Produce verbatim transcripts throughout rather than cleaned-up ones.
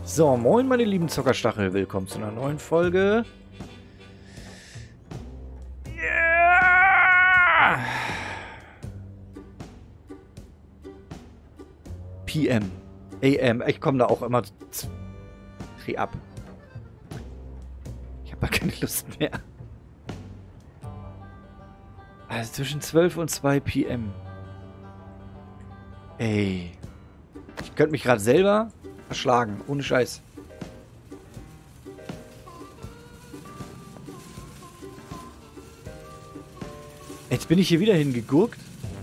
So, moin meine lieben Zockerstachel, willkommen zu einer neuen Folge. Yeah! P M. A M. Ich komme da auch immer dreh ab. Ich habe mal keine Lust mehr. Also zwischen zwölf und zwei P M. Ey. Ich könnte mich gerade selber erschlagen. Ohne Scheiß. Jetzt bin ich hier wieder hingegurkt.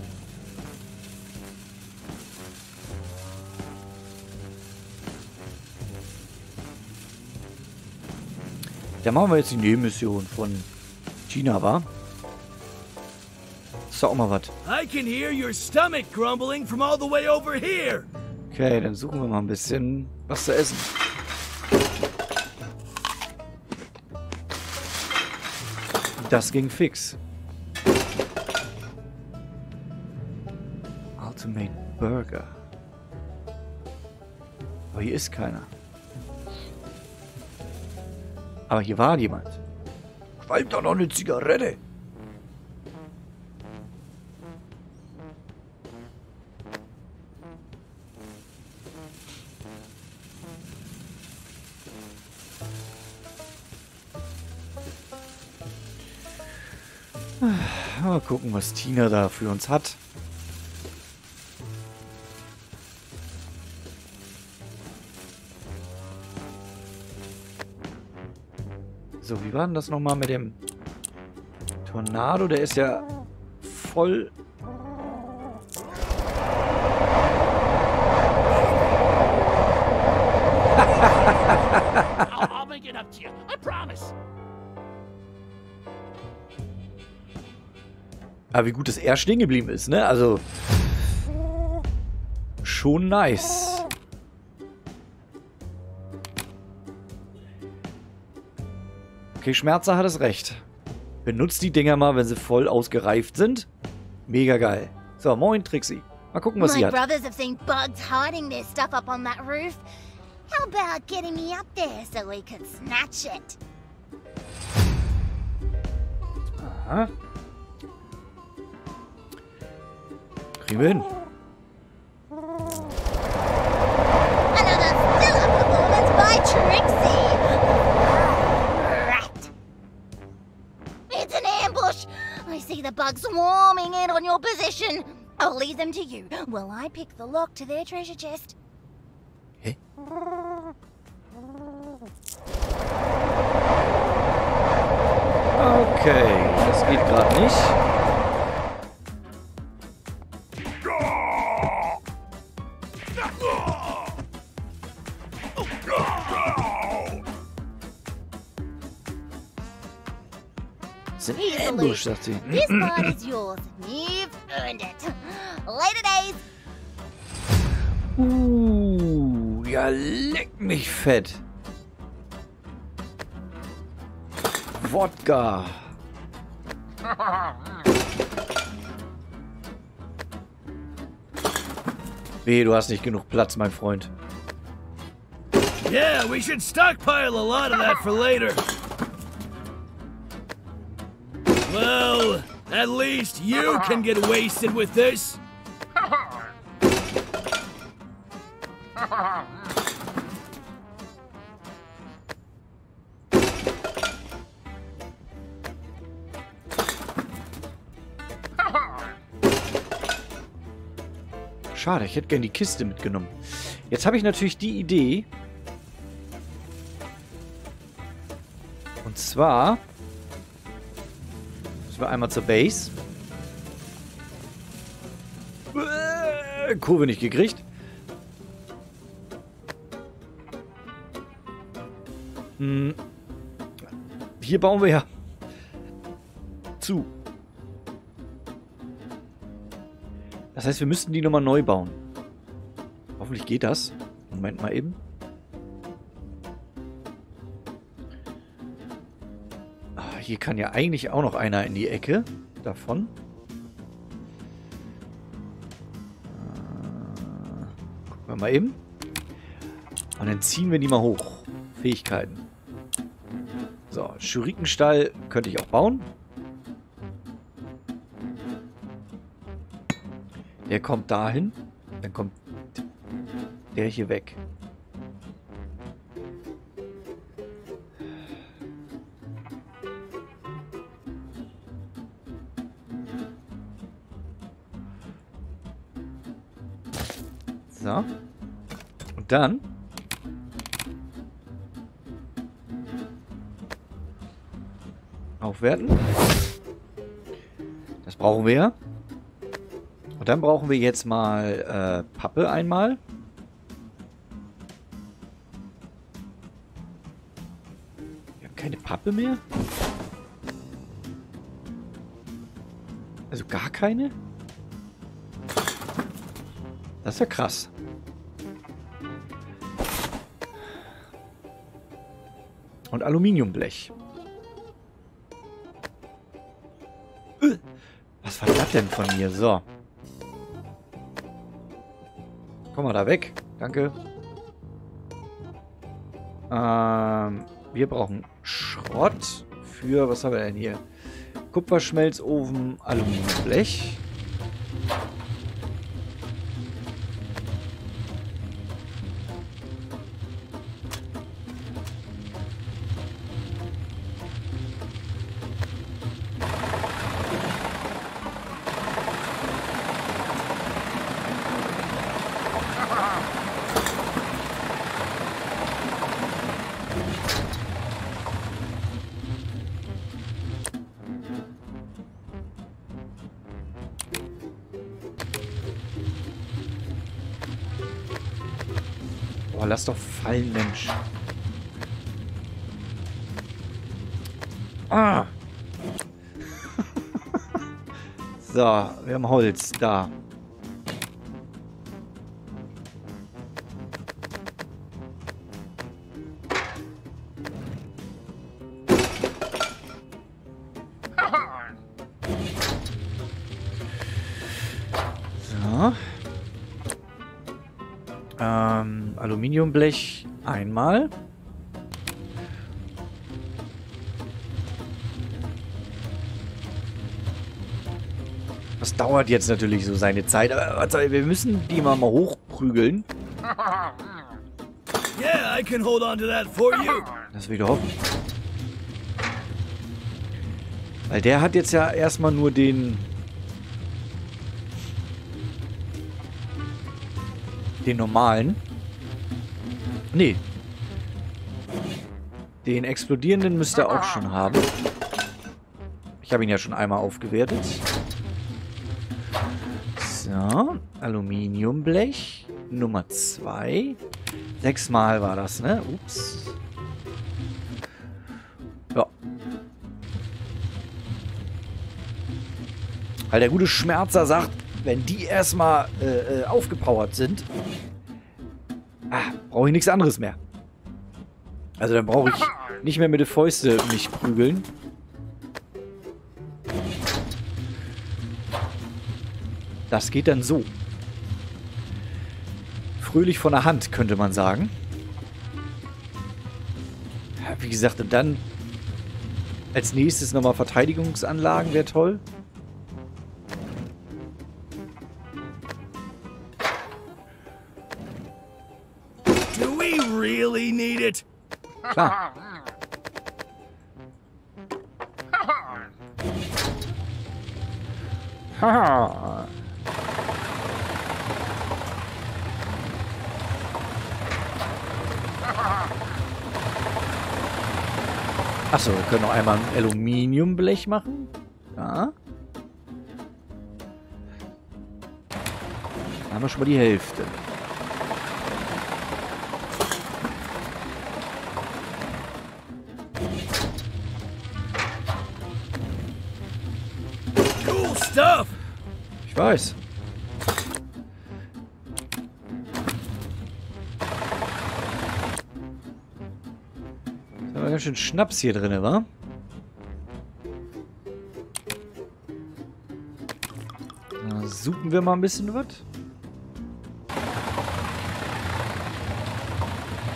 Da machen wir jetzt die Nebenmission von China, wa? Ist doch auch mal was. I can hear your stomach grumbling from all the way over here. Okay, dann suchen wir mal ein bisschen was zu essen. Das ging fix. Ultimate Burger. Aber hier ist keiner. Aber hier war jemand. Qualmt doch noch eine Zigarette. Mal gucken, was Tina da für uns hat. So, wie war denn das nochmal mit dem Tornado? Der ist ja voll... I'll, I'll make it up to you. I promise. Aber wie gut, dass er stehen geblieben ist, ne? Also... Schon nice. Okay, Schmerzer hat es recht. Benutzt die Dinger mal, wenn sie voll ausgereift sind. Mega geil. So, moin Trixie. Mal gucken, was sie hat. My brothers have seen bugs hiding their stuff up on that roof. How about getting me up there so we could snatch it? Aha. Kriegen wir hin. Another stellar performance by Trixie! Rat! It's an ambush! I see the bugs swarming in on your position. I'll leave them to you while I pick the lock to their treasure chest. Hä? Okay, das geht gerade nicht. Das ist ein Ambush, sagt sie. This part is yours. You've earned it. Later days. Uh, ja, leck mich fett. Wodka. Weh, du hast nicht genug Platz, mein Freund. Yeah, we should stockpile a lot of that for later. Well, at least you can get wasted with this. Schade, ich hätte gern die Kiste mitgenommen. Jetzt habe ich natürlich die Idee. Und zwar müssen wir einmal zur Base. Äh, Kurve nicht gekriegt. Hm. Hier bauen wir ja zu. Das heißt, wir müssten die nochmal neu bauen. Hoffentlich geht das. Moment mal eben. Ah, hier kann ja eigentlich auch noch einer in die Ecke davon. Äh, gucken wir mal eben. Und dann ziehen wir die mal hoch. Fähigkeiten. So, Schurikenstall könnte ich auch bauen. Der kommt dahin. Dann kommt der hier weg. So. Und dann aufwerten. Das brauchen wir. Und dann brauchen wir jetzt mal äh, Pappe einmal. Wir haben keine Pappe mehr. Also gar keine? Das ist ja krass. Und Aluminiumblech. Was war das denn von mir? So. Komm mal da weg. Danke. Ähm, wir brauchen Schrott für, was haben wir denn hier? Kupferschmelzofen, Aluminiumblech. Oh, lass doch fallen, Mensch. Ah! So, wir haben Holz. Da. So. Ähm, Aluminiumblech einmal. Das dauert jetzt natürlich so seine Zeit, aber warte, wir müssen die mal, mal hochprügeln. Yeah, I can hold on to that for you. Das will ich hoffen. Weil der hat jetzt ja erstmal nur den... Den normalen. Nee. Den explodierenden müsste er auch schon haben. Ich habe ihn ja schon einmal aufgewertet. So. Aluminiumblech. Nummer zwei. Sechsmal war das, ne? Ups. Ja. Weil der gute Schmerzer sagt, wenn die erstmal äh, äh, aufgepowert sind, ah, brauche ich nichts anderes mehr. Also dann brauche ich nicht mehr mit den Fäusten mich prügeln. Das geht dann so. Fröhlich von der Hand, könnte man sagen. Ja, wie gesagt, und dann als nächstes nochmal Verteidigungsanlagen wäre toll. Do we really need it? Klar. Haha. Achso, wir können noch einmal ein Aluminiumblech machen. Ja. Dann haben wir schon mal die Hälfte. Cool stuff. Ich weiß. Da war ganz schön Schnaps hier drin, wa? Na, suchen wir mal ein bisschen was.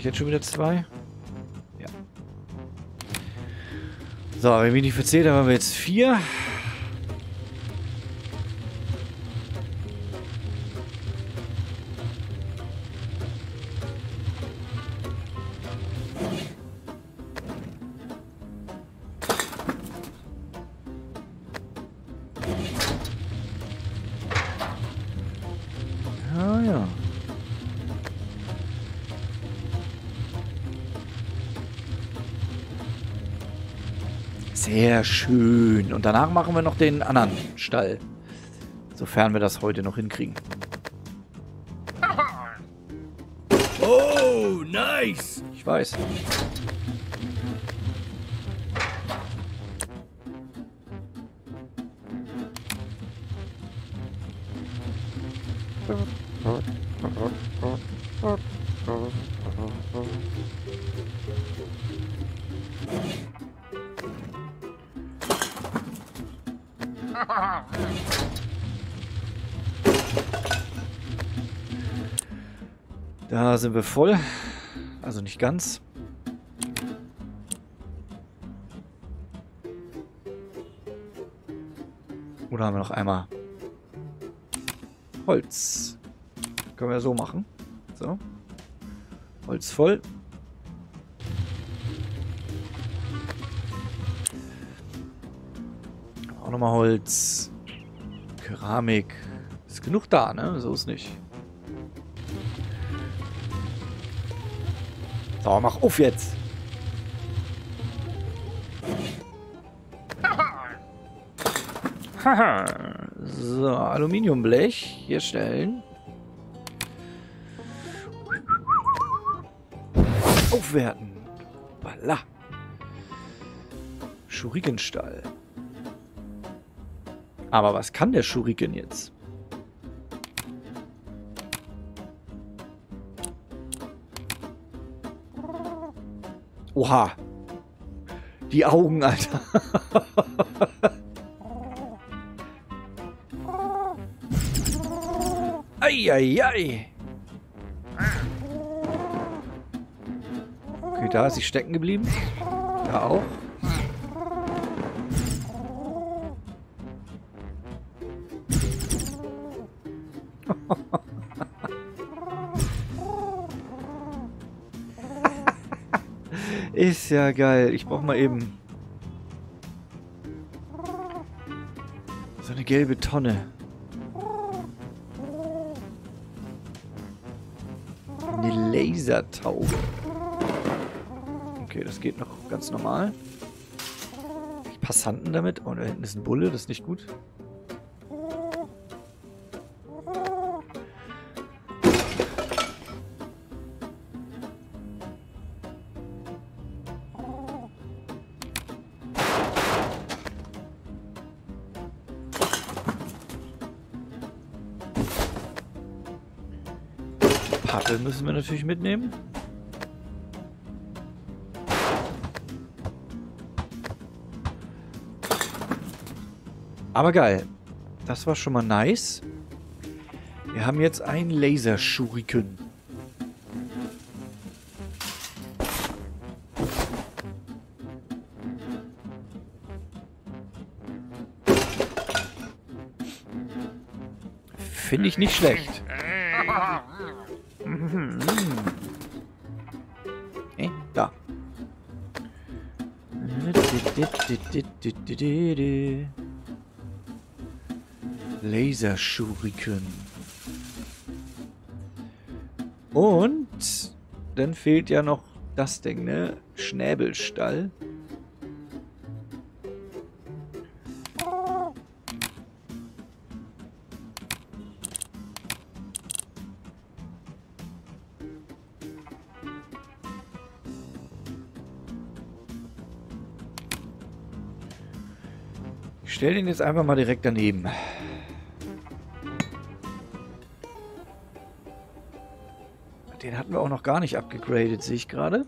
jetzt schon wieder zwei? Ja. So, wenn ich mich nicht verzählt habe, haben wir jetzt vier. Ah ja. Sehr schön. Und danach machen wir noch den anderen Stall. Sofern wir das heute noch hinkriegen. Oh, nice. Ich weiß. Da sind wir voll. Also nicht ganz. Oder haben wir noch einmal Holz? Können wir so machen. So. Holz voll. Auch nochmal Holz. Keramik. Ist genug da, ne? So ist nicht. So, mach auf jetzt. Haha. So, Aluminiumblech hier stellen. Aufwerten. Balla. Schurikenstall. Aber was kann der Schuriken jetzt? Oha. Die Augen, Alter. Eieiei. Okay, da ist sie stecken geblieben. Da auch. Ist ja geil. Ich brauche mal eben so eine gelbe Tonne. Eine Lasertaube. Okay, das geht noch ganz normal. Die Passanten damit. Oh, da hinten ist ein Bulle. Das ist nicht gut. Paddel müssen wir natürlich mitnehmen. Aber geil. Das war schon mal nice. Wir haben jetzt einen Laserschuriken. Finde ich nicht schlecht. Mhm. Hey, da. Laserschuriken. Und dann fehlt ja noch das Ding, ne? Schnäbelstall. Ich stelle den jetzt einfach mal direkt daneben. Den hatten wir auch noch gar nicht abgegradet, sehe ich gerade.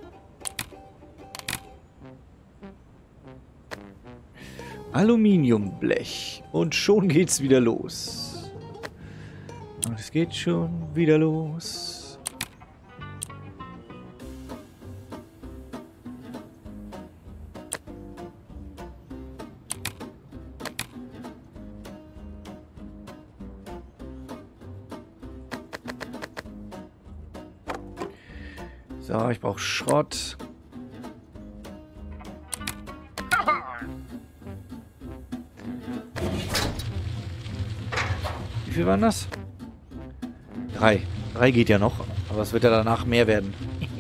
Aluminiumblech. Und schon geht's wieder los. Und es geht schon wieder los. So, ich brauche Schrott. Wie viel waren das? Drei. Drei geht ja noch, aber es wird ja danach mehr werden.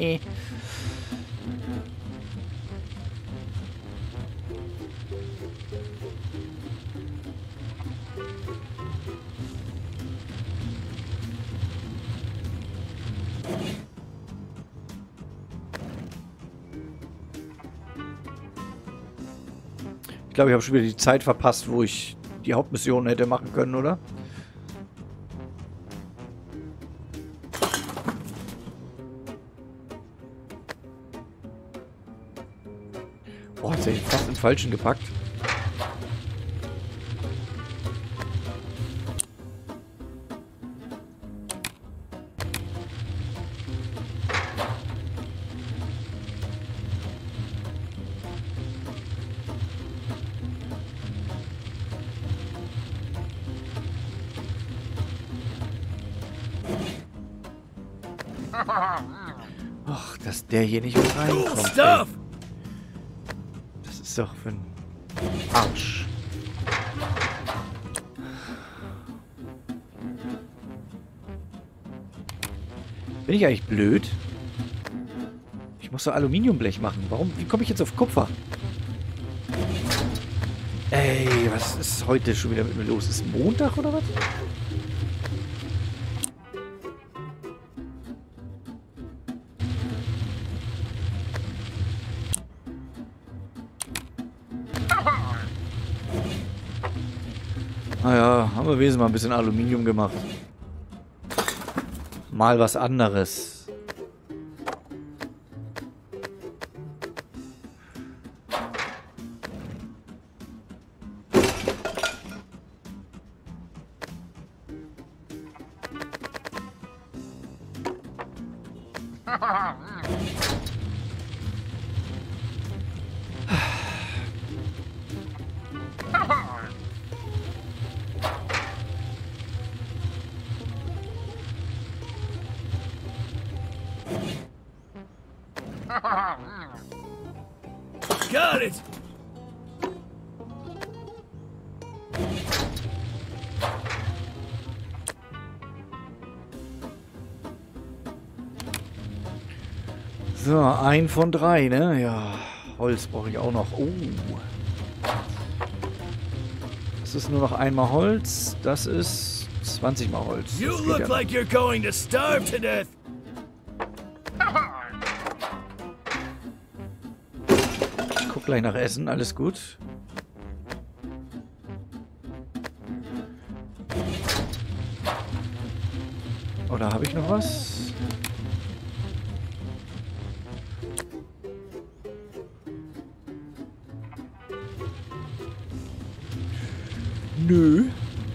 Ich glaube, ich habe schon wieder die Zeit verpasst, wo ich die Hauptmission hätte machen können, oder? Oh, jetzt hätte ich fast den Falschen gepackt. Ach, dass der hier nicht mit reinkommt. Ey. Das ist doch für ein Arsch. Bin ich eigentlich blöd? Ich muss doch Aluminiumblech machen. Warum? Wie komme ich jetzt auf Kupfer? Ey, was ist heute schon wieder mit mir los? Ist Montag oder was? Naja, haben wir wesentlich mal ein bisschen Aluminium gemacht. Mal was anderes. Got it. So, ein von drei, ne? Ja, Holz brauche ich auch noch. Oh. Das ist nur noch einmal Holz. Das ist zwanzig Mal Holz. You look ja like you're going to starve to death. Ich guck gleich nach Essen, alles gut. Oder habe ich noch was? Nö.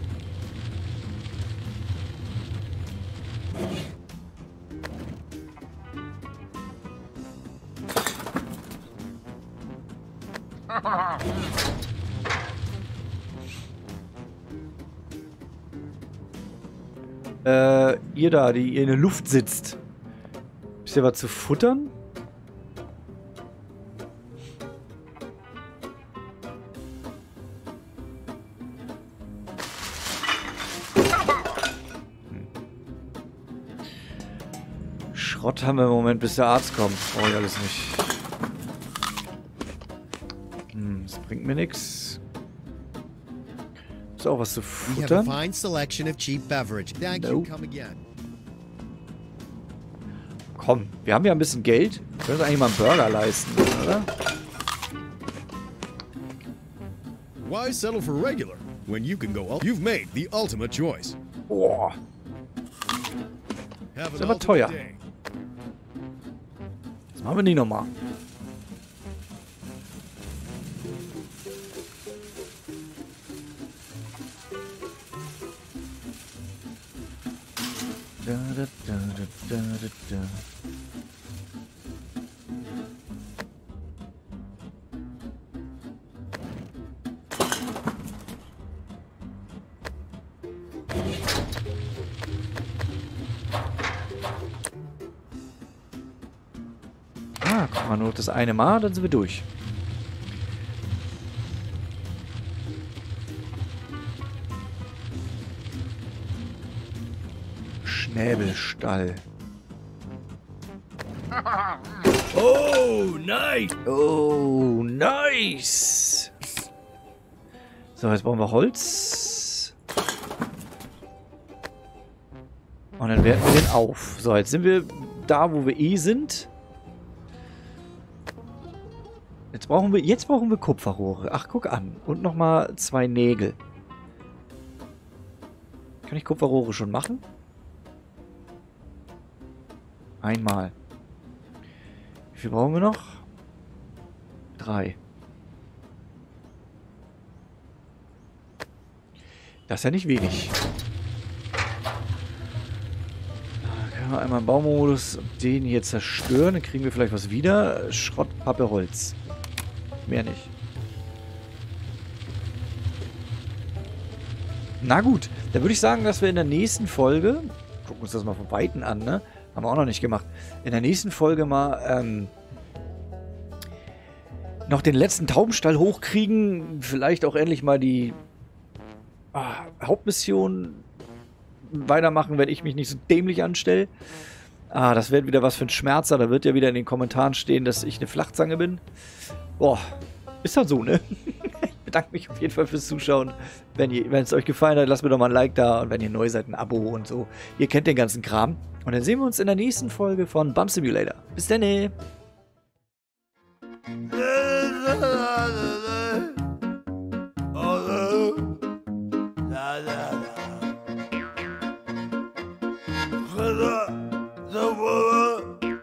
Äh, ihr da, die ihr in der Luft sitzt. Ist ja was zu futtern? Schrott haben wir im Moment, bis der Arzt kommt. Brauche ich alles nicht. Hm, das bringt mir nichts. Ist auch was zu futtern? fine selection of cheap beverage. Thank you. Come again. Komm, wir haben ja ein bisschen Geld. Wir können uns eigentlich mal einen Burger leisten, oder? Why settle for regular when you can go? You've made the ultimate choice. Boah. Ist aber teuer. Das machen wir nicht nochmal. Da, da, da, da, da, da. Machen wir nur das eine Mal, dann sind wir durch. Schnäbelstall. Oh, nice. Oh, nice. So, jetzt brauchen wir Holz. Und dann werten wir den auf. So, jetzt sind wir da, wo wir eh sind. Jetzt brauchen wir, jetzt brauchen wir Kupferrohre. Ach, guck an. Und nochmal zwei Nägel. Kann ich Kupferrohre schon machen? Einmal. Wie viel brauchen wir noch? Drei. Das ist ja nicht wenig. Da können wir einmal im Baumodus den hier zerstören. Dann kriegen wir vielleicht was wieder. Schrott, Pappe, Holz. Mehr nicht. Na gut, dann würde ich sagen, dass wir in der nächsten Folge, gucken uns das mal von Weitem an, ne? Haben wir auch noch nicht gemacht. In der nächsten Folge mal ähm, noch den letzten Taubenstall hochkriegen. Vielleicht auch endlich mal die ah, Hauptmission weitermachen, wenn ich mich nicht so dämlich anstelle. Ah, das wird wieder was für ein Schmerzer. Da wird ja wieder in den Kommentaren stehen, dass ich eine Flachzange bin. Boah, ist halt so, ne? Ich bedanke mich auf jeden Fall fürs Zuschauen. Wenn, ihr, wenn es euch gefallen hat, lasst mir doch mal ein Like da. Und wenn ihr neu seid, ein Abo und so. Ihr kennt den ganzen Kram. Und dann sehen wir uns in der nächsten Folge von Bump Simulator. Bis dann! The